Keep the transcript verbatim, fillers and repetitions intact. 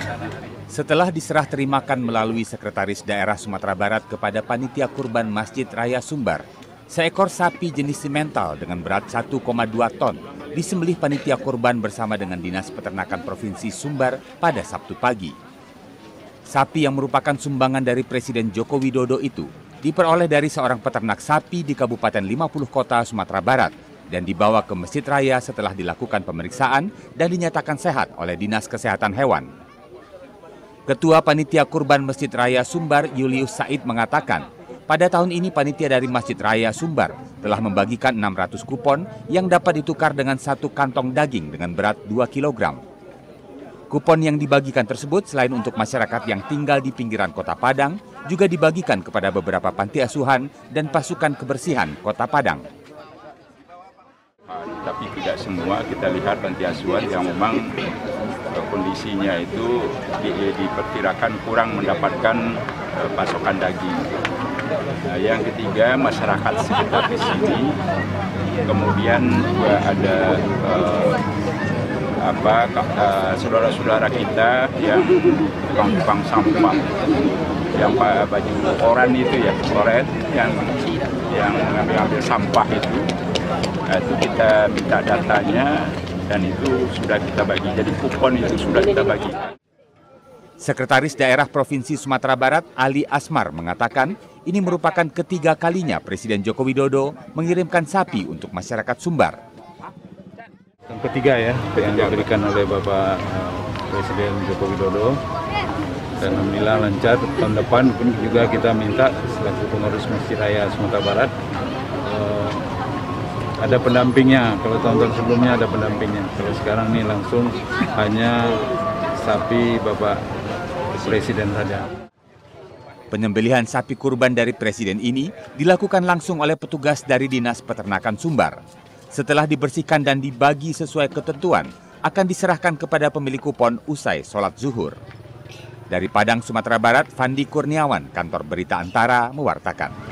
Setelah diserah terimakan melalui Sekretaris Daerah Sumatera Barat kepada Panitia Kurban Masjid Raya Sumbar, seekor sapi jenis simental dengan berat satu koma dua ton disembelih Panitia Kurban bersama dengan Dinas Peternakan Provinsi Sumbar pada Sabtu pagi. Sapi yang merupakan sumbangan dari Presiden Joko Widodo itu diperoleh dari seorang peternak sapi di Kabupaten lima puluh Kota, Sumatera Barat dan dibawa ke Masjid Raya setelah dilakukan pemeriksaan dan dinyatakan sehat oleh Dinas Kesehatan Hewan. Ketua Panitia Kurban Masjid Raya Sumbar, Julius Said, mengatakan, pada tahun ini panitia dari Masjid Raya Sumbar telah membagikan enam ratus kupon yang dapat ditukar dengan satu kantong daging dengan berat dua kilogram. Kupon yang dibagikan tersebut selain untuk masyarakat yang tinggal di pinggiran Kota Padang, juga dibagikan kepada beberapa panti asuhan dan pasukan kebersihan Kota Padang. Tapi tidak semua, kita lihat panti asuhan yang memang kondisinya itu di, diperkirakan kurang mendapatkan uh, pasokan daging. Nah, yang ketiga, masyarakat sekitar di sini, kemudian juga ada uh, apa uh, saudara-saudara kita yang tukang-tukang sampah, yang baju oran itu ya, oren yang yang mengambil sampah itu, nah, itu kita minta datanya. Dan itu sudah kita bagi, jadi kupon itu sudah kita bagi. Sekretaris Daerah Provinsi Sumatera Barat, Ali Asmar, mengatakan ini merupakan ketiga kalinya Presiden Joko Widodo mengirimkan sapi untuk masyarakat Sumbar. Yang ketiga ya, yang diberikan oleh Bapak Presiden Joko Widodo. Dan alhamdulillah lancar. Tahun depan pun juga kita minta selaku pengurus Masjid Raya Sumatera Barat, ada pendampingnya. Kalau tahun-tahun sebelumnya ada pendampingnya. Kalau sekarang ini langsung hanya sapi Bapak Presiden saja. Penyembelihan sapi kurban dari Presiden ini dilakukan langsung oleh petugas dari Dinas Peternakan Sumbar. Setelah dibersihkan dan dibagi sesuai ketentuan, akan diserahkan kepada pemilik kupon usai sholat zuhur. Dari Padang, Sumatera Barat, Fandi Kurniawan, Kantor Berita Antara, mewartakan.